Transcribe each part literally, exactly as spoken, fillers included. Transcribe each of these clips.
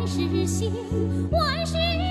事兴，万事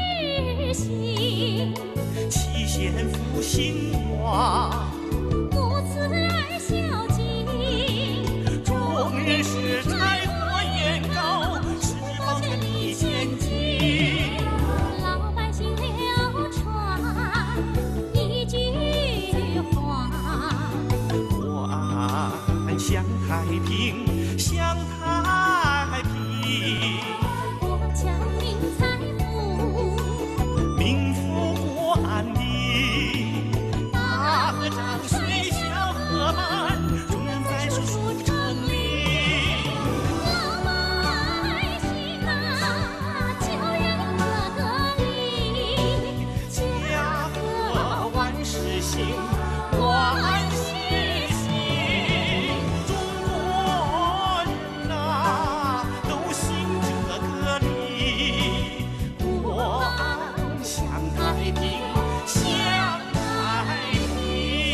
兴。 七贤复兴华， 母慈儿孝敬。 众人是柴火焰高，是保全你前进。 老百姓流传一句话： 国安享太平，享太平。 国强民财富， 民富国安定。大河涨水，小河满，众人在树树成林。 老百姓啊，救人个个灵， 家和万事兴，万事兴。中国人呐，都信这个理，国安享太平，享太平。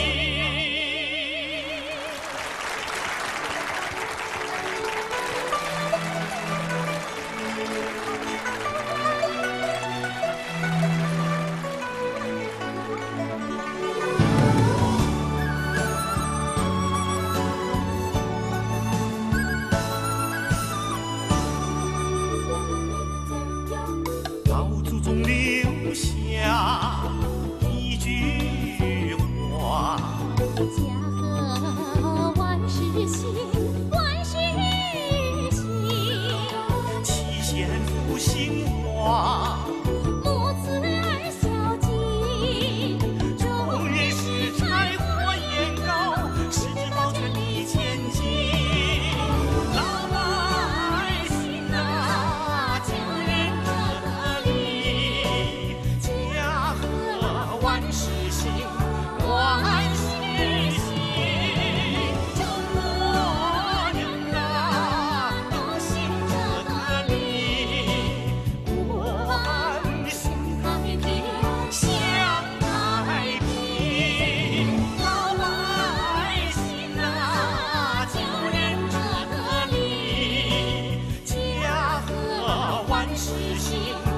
老祖宗留下一句话： 家和万事兴，万事兴。 七贤复兴华， 母慈儿孝敬。 众人是柴火焰高，是保全你前进。老百姓啊，救人个个灵，家和万事兴，万事兴。中国人呐，都信这个理，国安享太平，享太平。老百姓啊，救人这个理，家和万事兴。